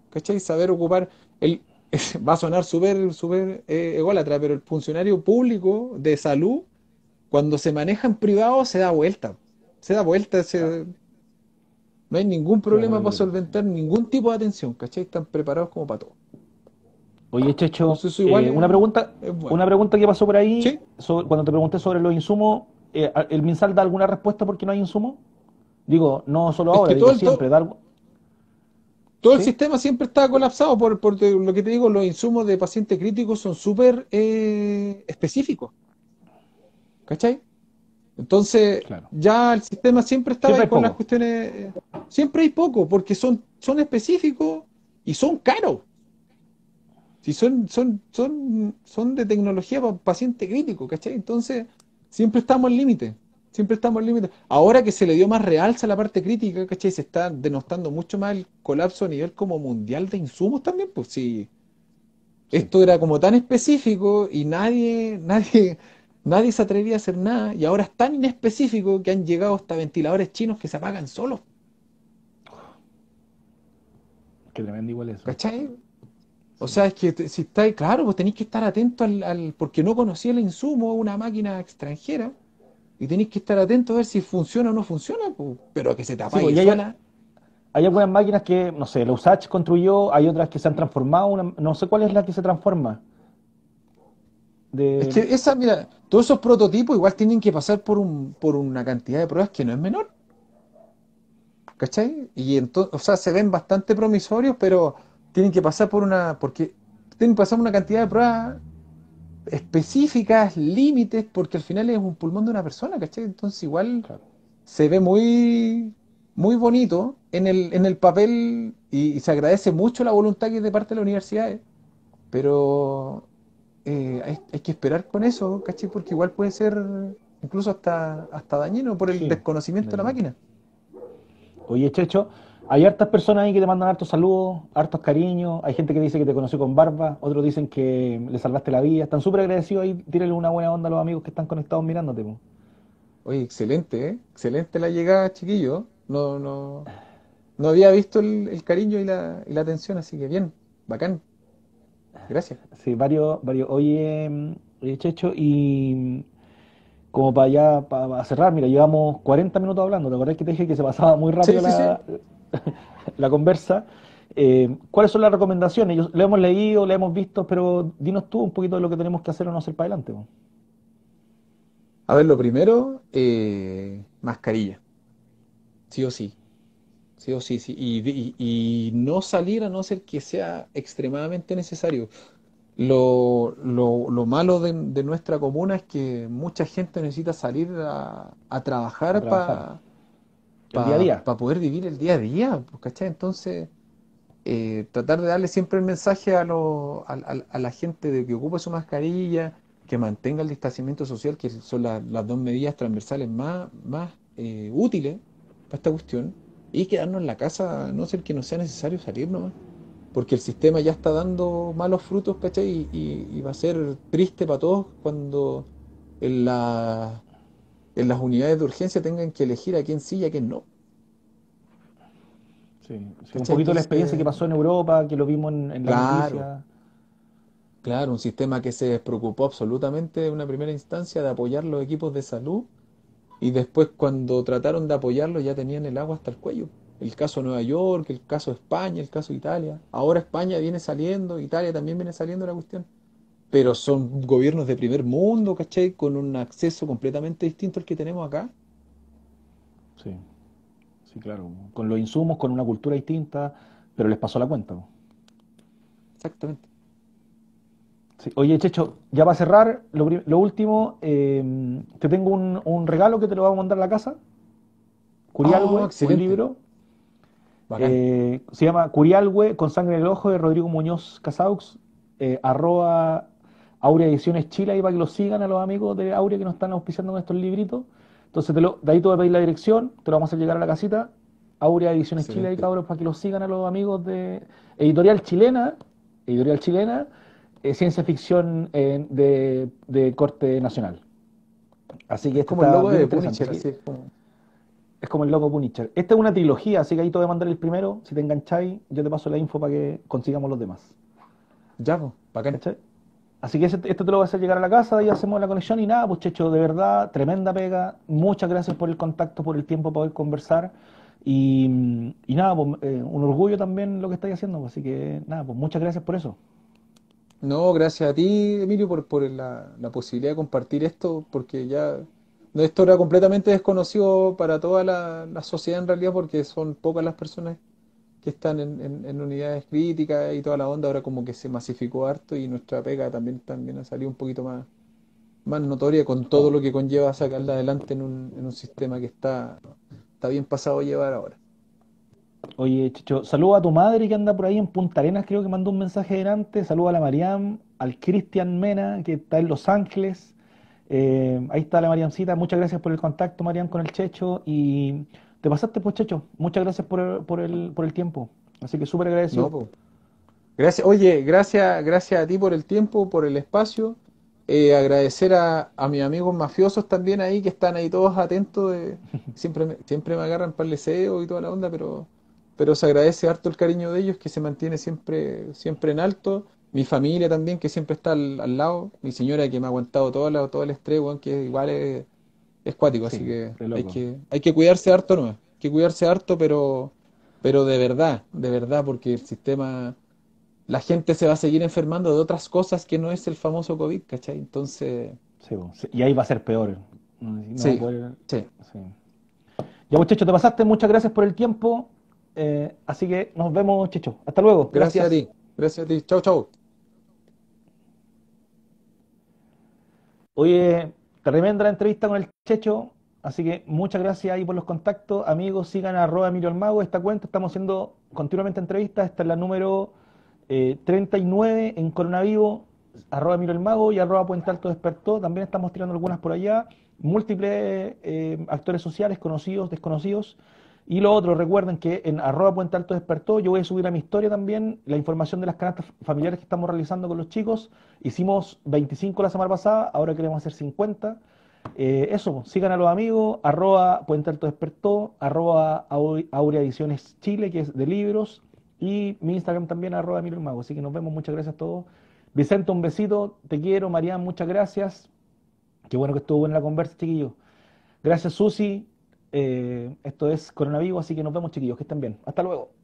¿cachai? Saber ocupar el, va a sonar súper, súper eh, ególatra, pero el funcionario público de salud, cuando se maneja en privado, se da vuelta. Se da vuelta, Claro, se- no hay ningún sí, es problema lo que para quiero, sí. solventar ningún tipo de atención, ¿cachai? Están preparados como para todo. Oye, Checho, Entonces eso igual eh, una es, pregunta, es bueno. una pregunta que pasó por ahí, ¿Sí? so- cuando te pregunté sobre los insumos, eh, a- ¿el MinSal da alguna respuesta por qué no hay insumos? Digo, no solo Es ahora, que todo digo el, siempre, todo, da algo- todo el ¿sí? sistema siempre está colapsado por, por te- lo que te digo, los insumos de pacientes críticos son súper eh, específicos, ¿cachai? Entonces, Claro. ya el sistema siempre estaba Siempre ahí hay con las poco. cuestiones. eh, Siempre hay poco, porque son, son específicos y son caros. Si son, son, son, son de tecnología para paciente crítico, ¿cachai? Entonces, siempre estamos al límite. Siempre estamos al límite. Ahora que se le dio más realza a la parte crítica, ¿cachai? Se está denostando mucho más el colapso a nivel como mundial de insumos también, pues sí. Sí. Esto era como tan específico y nadie, nadie, nadie se atrevía a hacer nada. Y ahora es tan inespecífico que han llegado hasta ventiladores chinos que se apagan solos. Qué tremendo igual eso. ¿Cachai? O Sí. sea, es que te- si estáis, claro, pues tenéis que estar atento al, al- porque no conocía el insumo, una máquina extranjera, y tenéis que estar atento a ver si funciona o no funciona, pues, pero que se te Sí, pues, apague y hay, sola. hay algunas máquinas que, no sé, la USACH construyó, hay otras que se han transformado, una- no sé cuál es la que se transforma. Es De, que esa, mira, todos esos prototipos igual tienen que pasar por un, por una cantidad de pruebas que no es menor. ¿Cachai? Y entonces, o sea, se ven bastante promisorios, pero tienen que pasar por una, porque tienen que pasar por una cantidad de pruebas específicas, límites, porque al final es un pulmón de una persona, ¿cachai? Entonces igual claro. se ve muy, muy bonito en el, en el papel y, y se agradece mucho la voluntad que es de parte de las universidades, pero eh, hay, hay que esperar con eso, ¿cachai? Porque igual puede ser incluso hasta, hasta dañino por el Sí, desconocimiento de la dañino. máquina. Oye, Checho, hay hartas personas ahí que te mandan hartos saludos, hartos cariños. Hay gente que dice que te conoció con barba, otros dicen que le salvaste la vida. Están súper agradecidos ahí. Tírale una buena onda a los amigos que están conectados mirándote, po. Oye, excelente, ¿eh? Excelente la llegada, chiquillo. No, no, no había visto el, el cariño y la, y la atención, así que bien, bacán. Gracias. Sí, varios, varios. Oye, mm, oye, Checho, y mm, como para ya, para cerrar, mira, llevamos cuarenta minutos hablando. ¿Te acordás que te dije que se pasaba muy Sí, rápido sí, sí. la, la conversa? Eh, ¿cuáles son las recomendaciones? Yo, lo hemos leído, lo hemos visto, pero dinos tú un poquito de lo que tenemos que hacer o no hacer para adelante, po. A ver, lo primero, eh, mascarilla. Sí o sí. Sí o sí, sí. Y, y- y no salir a no ser que sea extremadamente necesario. Lo, lo- lo malo de, de nuestra comuna es que mucha gente necesita salir a, a A trabajar trabajar. para El día a día. poder vivir el día a día, pues, ¿cachai? Entonces, eh, tratar de darle siempre el mensaje a, lo- a, a- a la gente de que ocupe su mascarilla, que mantenga el distanciamiento social, que son la- las dos medidas transversales más, más eh, útiles para esta cuestión, y quedarnos en la casa, a no ser que no sea necesario salir nomás, porque el sistema ya está dando malos frutos, ¿cachai? Y, y- y va a ser triste para todos cuando en la- en las unidades de urgencia tengan que elegir a quién sí y a quién no, Sí, sí, un ¿cachai? poquito la experiencia que Entonces, pasó en Europa, que lo vimos en, en las claro. noticias. Claro, un sistema que se despreocupó absolutamente en una primera instancia de apoyar los equipos de salud y después cuando trataron de apoyarlos ya tenían el agua hasta el cuello. El caso de Nueva York, el caso de España, el caso de Italia. Ahora España viene saliendo, Italia también viene saliendo la cuestión. Pero son gobiernos de primer mundo, ¿cachai? Con un acceso completamente distinto al que tenemos acá. Sí, sí, claro. Con los insumos, con una cultura distinta, pero les pasó la cuenta, po. Exactamente. Sí. Oye, Checho, ya para cerrar, lo, pri- lo último, eh, te tengo un, un regalo que te lo vamos a mandar a la casa. Oh, Curialwe, un excelente. libro. Bacán. Eh, se llama Curialwe con sangre en el ojo de Rodrigo Muñoz Casaux. Eh, arroba Aurea Ediciones Chile, ahí para que lo sigan a los amigos de Aurea que nos están auspiciando con estos libritos. Entonces, te lo, de ahí te voy a pedir la dirección, te lo vamos a hacer llegar a la casita. Aurea Ediciones Chile, ahí Excelente. cabros, para que lo sigan a los amigos de Editorial Chilena, Editorial Chilena, eh, ciencia ficción eh, de, de corte nacional. Así que Es este como el está logo bien de interesante. Punisher, Así que así es como. Es como el loco Punisher. Esta es una trilogía, así que ahí te voy a mandar el primero. Si te engancháis, yo te paso la info para que consigamos los demás. Ya, pues, bacán. ¿Cachai? Así que ese- esto te lo voy a hacer llegar a la casa, y hacemos la conexión y nada, pues Checho, de verdad, tremenda pega. Muchas gracias por el contacto, por el tiempo para poder conversar. Y, y nada, pues eh, un orgullo también lo que estáis haciendo, pues, así que nada, pues muchas gracias por eso. No, gracias a ti, Emilio, por, por la, la posibilidad de compartir esto, porque ya no, esto era completamente desconocido para toda la, la sociedad en realidad, porque son pocas las personas que están en, en- en unidades críticas y toda la onda. Ahora como que se masificó harto y nuestra pega también, también ha salido un poquito más, más notoria con todo Oh. lo que conlleva sacarla adelante en un, en un sistema que está, está bien pasado a llevar ahora. Oye, Checho, saluda a tu madre que anda por ahí en Punta Arenas, creo que mandó un mensaje delante. Saluda a la Mariam, al Cristian Mena, que está en Los Ángeles. Eh, ahí está la Mariamcita. Muchas gracias por el contacto, Mariam, con el Checho. Y te pasaste, pues, Checho. Muchas gracias por el, por el, por el tiempo. Así que súper No, agradecido. pues. Gracias, oye, gracias, gracias a ti por el tiempo, por el espacio. Eh, agradecer a, a mis amigos mafiosos también ahí que están ahí todos atentos. De- siempre, me, siempre me agarran para el deseo y toda la onda, pero, pero se agradece harto el cariño de ellos que se mantiene siempre, siempre en alto. Mi familia también que siempre está al, al lado. Mi señora que me ha aguantado todo, la- todo el estrés, weón, que igual es, es cuático, así Sí, que de hay loco. que, hay que cuidarse harto, ¿no? Hay que cuidarse harto, pero, pero de verdad, de verdad, porque el sistema la gente se va a seguir enfermando de otras cosas que no es el famoso COVID, ¿cachai? Entonces, Sí, po, sí. Y ahí va a ser peor. No, no va a sí, poder. sí. Sí. Ya, pues, Checho, te pasaste. Muchas gracias por el tiempo. Eh, así que nos vemos, Checho. Hasta luego. Gracias a Gracias. ti, gracias a ti. Chau, chau. Oye, tremenda la entrevista con el Checho, así que muchas gracias ahí por los contactos. Amigos, sigan a arroba Emilio el Mago, esta cuenta, estamos haciendo continuamente entrevistas, esta es la número eh, treinta y nueve en Coronavivo, arroba Emilio el Mago y arroba Puente Alto Despertó, también estamos tirando algunas por allá, múltiples eh, actores sociales, conocidos, desconocidos. Y lo otro, recuerden que en arroba Puente Alto Despertó yo voy a subir a mi historia también la información de las canastas familiares que estamos realizando con los chicos. Hicimos veinticinco la semana pasada, ahora queremos hacer cincuenta. Eh, eso, sigan a los amigos, arroba Puente Alto Despertó, arroba Au- Aurea Ediciones Chile, que es de libros, y mi Instagram también, arroba Emilio el Mago. Así que nos vemos, muchas gracias a todos. Vicente, un besito, te quiero. Marian, muchas gracias. Qué bueno que estuvo buena la conversa, chiquillos. Gracias, Susi. Eh, esto es Coronavirus, así que nos vemos, chiquillos, que estén bien. Hasta luego.